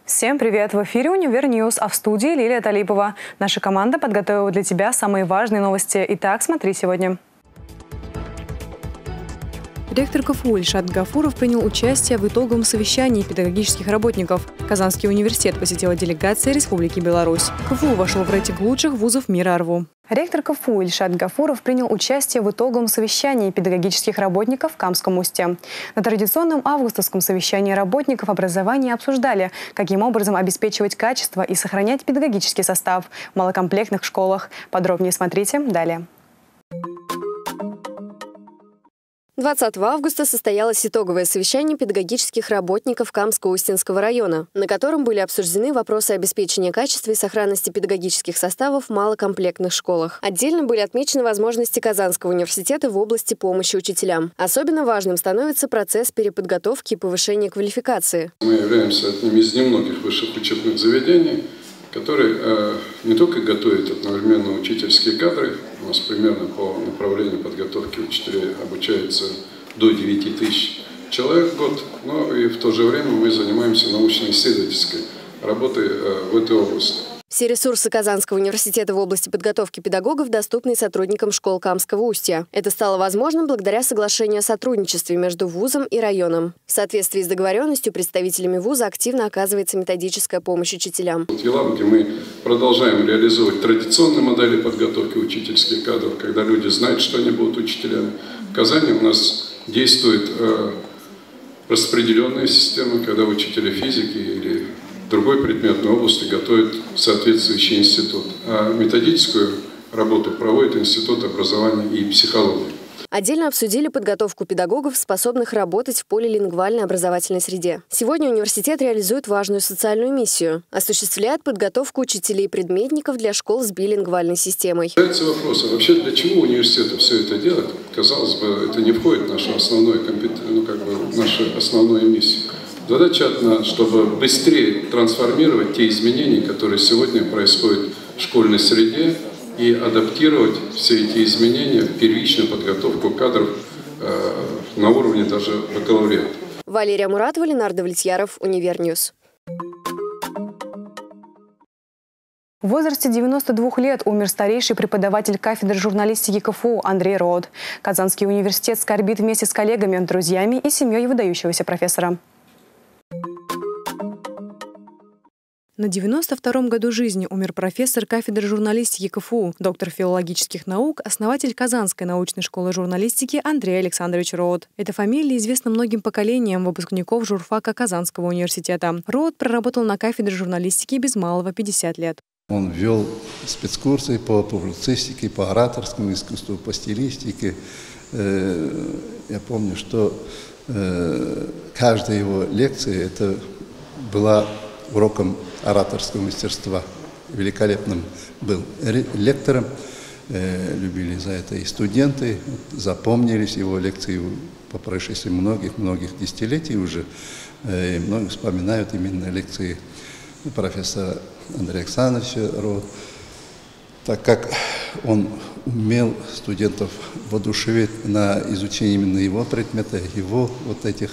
Всем привет! В эфире «Универньюз», а в студии Лилия Талипова. Наша команда подготовила для тебя самые важные новости. Итак, смотри сегодня. Ректор КФУ Ильшат Гафуров принял участие в итоговом совещании педагогических работников. Казанский университет посетила делегация Республики Беларусь. КФУ вошел в рейтинг лучших вузов мира РВУ. Ректор КФУ Ильшат Гафуров принял участие в итоговом совещании педагогических работников в Камском Усте. На традиционном августовском совещании работников образования обсуждали, каким образом обеспечивать качество и сохранять педагогический состав в малокомплектных школах. Подробнее смотрите далее. 20 августа состоялось итоговое совещание педагогических работников Камско-Устинского района, на котором были обсуждены вопросы обеспечения качества и сохранности педагогических составов в малокомплектных школах. Отдельно были отмечены возможности Казанского университета в области помощи учителям. Особенно важным становится процесс переподготовки и повышения квалификации. Мы являемся одним из немногих высших учебных заведений, которые не только готовят одновременно учительские кадры. У нас примерно по направлению подготовки учителей обучается до 9 тысяч человек в год, но и в то же время мы занимаемся научно-исследовательской работой в этой области. Все ресурсы Казанского университета в области подготовки педагогов доступны сотрудникам школ Камского Устья. Это стало возможным благодаря соглашению о сотрудничестве между вузом и районом. В соответствии с договоренностью представителями вуза активно оказывается методическая помощь учителям. В Елабуге мы продолжаем реализовывать традиционные модели подготовки учительских кадров, когда люди знают, что они будут учителями. В Казани у нас действует распределенная система, когда учителя физики или другой предметной области готовит соответствующий институт. А методическую работу проводит Институт образования и психологии. Отдельно обсудили подготовку педагогов, способных работать в полилингвальной образовательной среде. Сегодня университет реализует важную социальную миссию – осуществляет подготовку учителей-предметников для школ с билингвальной системой. Появляется вопрос, а вообще для чего университету все это делать? Казалось бы, это не входит в нашу основную миссию. Задача одна, чтобы быстрее трансформировать те изменения, которые сегодня происходят в школьной среде, и адаптировать все эти изменения в первичную подготовку кадров на уровне даже бакалавриата. Валерия Муратова, Ленардо Влетьяров, Универньюз. В возрасте 92 лет умер старейший преподаватель кафедры журналистики КФУ Андрей Роот. Казанский университет скорбит вместе с коллегами, друзьями и семьей выдающегося профессора. На 92-м году жизни умер профессор кафедры журналистики КФУ, доктор филологических наук, основатель Казанской научной школы журналистики Андрей Александрович Роот. Эта фамилия известна многим поколениям выпускников журфака Казанского университета. Роот проработал на кафедре журналистики без малого 50 лет. Он вел спецкурсы по публицистике, по ораторскому искусству, по стилистике. Я помню, что каждая его лекция это была уроком ораторского мастерства. Великолепным был лектором, любили за это и студенты, запомнились его лекции по прошествии многих десятилетий уже. И многие вспоминают именно лекции профессора Андрея Александровича Роот, так как он умел студентов воодушевить на изучение именно его предмета, его вот этих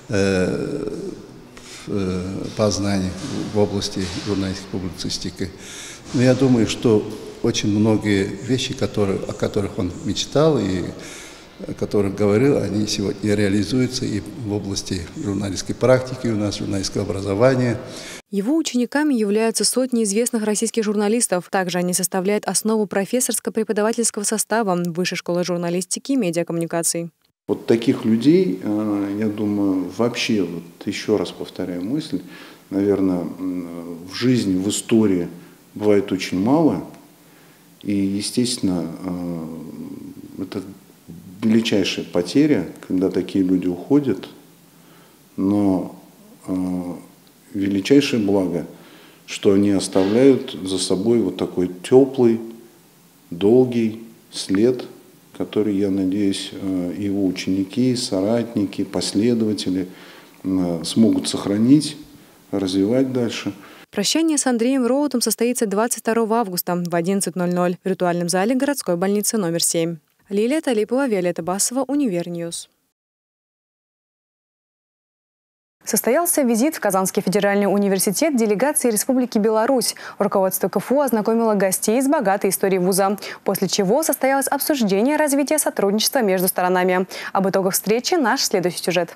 познаний в области журналистики, публицистики. Но я думаю, что очень многие вещи, о которых он мечтал и о которых говорил, они сегодня реализуются и в области журналистской практики у нас, журналистского образования. Его учениками являются сотни известных российских журналистов. Также они составляют основу профессорско-преподавательского состава Высшей школы журналистики и медиакоммуникаций. Вот таких людей, я думаю, вообще, вот еще раз повторяю мысль, наверное, в жизни, в истории бывает очень мало. И, естественно, это величайшая потеря, когда такие люди уходят, но величайшее благо, что они оставляют за собой вот такой теплый, долгий след, который, я надеюсь, его ученики, соратники, последователи смогут сохранить, развивать дальше. Прощание с Андреем Роутом состоится 22 августа в 11:00 в ритуальном зале городской больницы номер 7. Лилия Талипова, Виолетта Басова, Универньюз. Состоялся визит в Казанский федеральный университет делегации Республики Беларусь. Руководство КФУ ознакомило гостей с богатой историей вуза, после чего состоялось обсуждение развития сотрудничества между сторонами. Об итогах встречи наш следующий сюжет.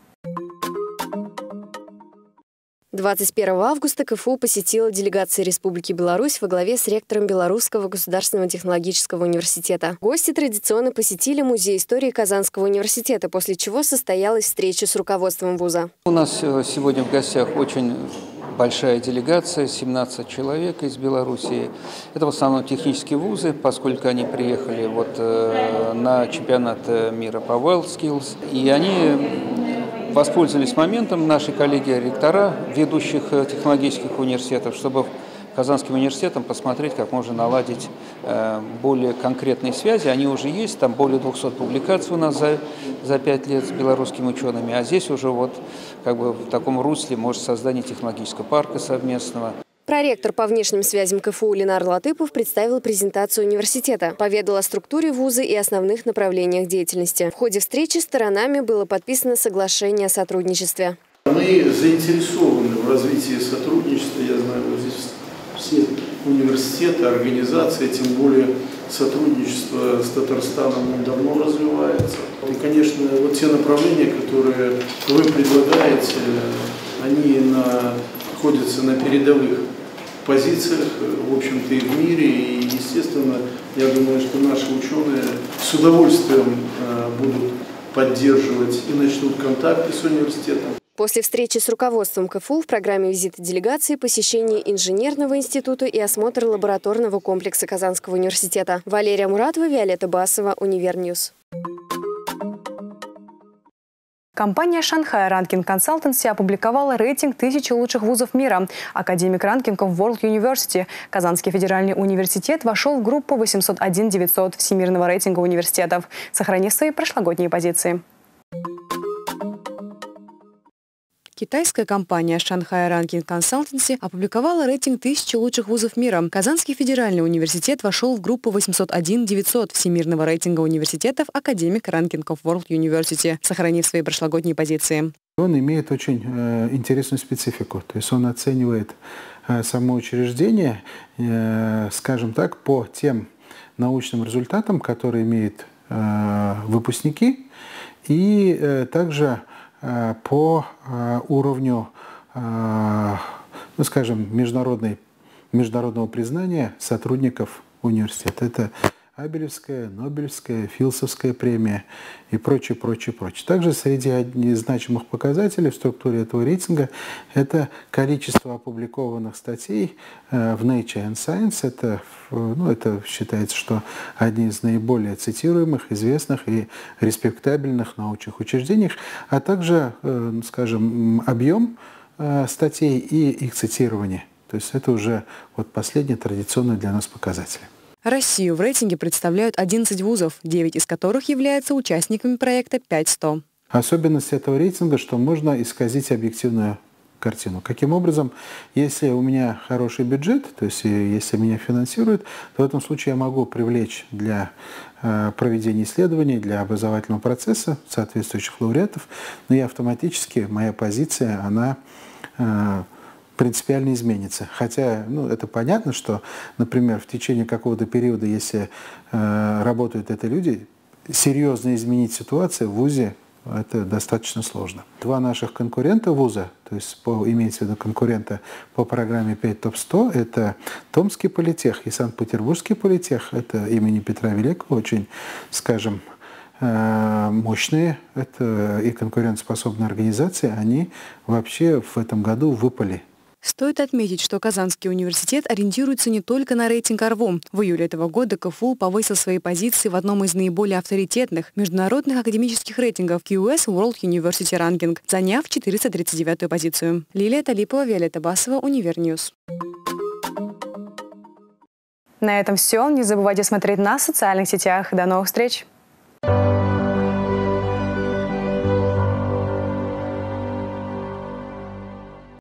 21 августа КФУ посетила делегация Республики Беларусь во главе с ректором Белорусского государственного технологического университета. Гости традиционно посетили Музей истории Казанского университета, после чего состоялась встреча с руководством вуза. У нас сегодня в гостях очень большая делегация, 17 человек из Белоруссии. Это в основном технические вузы, поскольку они приехали на чемпионат мира по WorldSkills. И они воспользовались моментом, наши коллеги-ректора ведущих технологических университетов, чтобы Казанским университетом посмотреть, как можно наладить более конкретные связи. Они уже есть, там более 200 публикаций у нас за 5 лет с белорусскими учеными, а здесь уже в таком русле может создание технологического парка совместного. Проректор по внешним связям КФУ Ленар Латыпов представил презентацию университета, поведал о структуре вуза и основных направлениях деятельности. В ходе встречи сторонами было подписано соглашение о сотрудничестве. Мы заинтересованы в развитии сотрудничества. Я знаю, вот здесь все университеты, организации, тем более сотрудничество с Татарстаном давно развивается. И, конечно, вот те направления, которые вы предлагаете, они находятся на передовых позициях, в общем-то, и в мире. И, естественно, я думаю, что наши ученые с удовольствием будут поддерживать и начнут контакты с университетом. После встречи с руководством КФУ в программе визита делегации посещение инженерного института и осмотр лабораторного комплекса Казанского университета. Валерия Муратова, Виолетта Басова, Универньюз. Компания Shanghai Ranking Consultancy опубликовала рейтинг 1000 лучших вузов мира. Академик ранкингов World University. Казанский федеральный университет вошел в группу 801-900 Всемирного рейтинга университетов, сохранив свои прошлогодние позиции. Китайская компания Shanghai Ranking Consultancy опубликовала рейтинг 1000 лучших вузов мира. Казанский федеральный университет вошел в группу 801-900 Всемирного рейтинга университетов Академик ранкингов World University, сохранив свои прошлогодние позиции. Он имеет очень интересную специфику. То есть он оценивает само учреждение, скажем так, по тем научным результатам, которые имеют выпускники, и также по уровню, скажем, международного признания сотрудников университета. Это Абелевская, Нобелевская, Филдсовская премия и прочее, прочее, прочее. Также среди значимых показателей в структуре этого рейтинга это количество опубликованных статей в Nature and Science. Это считается, что одни из наиболее цитируемых, известных и респектабельных научных учреждений, а также, скажем, объем статей и их цитирование. То есть это уже последний традиционный для нас показатель. Россию в рейтинге представляют 11 вузов, 9 из которых являются участниками проекта 500. Особенность этого рейтинга, что можно исказить объективную картину. Каким образом, если у меня хороший бюджет, то есть если меня финансируют, то в этом случае я могу привлечь для проведения исследований, для образовательного процесса соответствующих лауреатов, но и автоматически моя позиция, она принципиально изменится. Хотя, это понятно, что, например, в течение какого-то периода, если работают это люди, серьезно изменить ситуацию в вузе это достаточно сложно. Два наших конкурента вуза, то есть имеется в виду конкурента по программе 5 ТОП-100, это Томский политех и Санкт-Петербургский политех, это имени Петра Великого, очень, скажем, мощные и конкурентоспособные организации, они вообще в этом году выпали. Стоит отметить, что Казанский университет ориентируется не только на рейтинг РВУ. В июле этого года КФУ повысил свои позиции в одном из наиболее авторитетных международных академических рейтингов QS World University Ranking, заняв 439-ю позицию. Лилия Талипова, Виолетта Басова, Универньюз. На этом все. Не забывайте смотреть нас в социальных сетях. До новых встреч!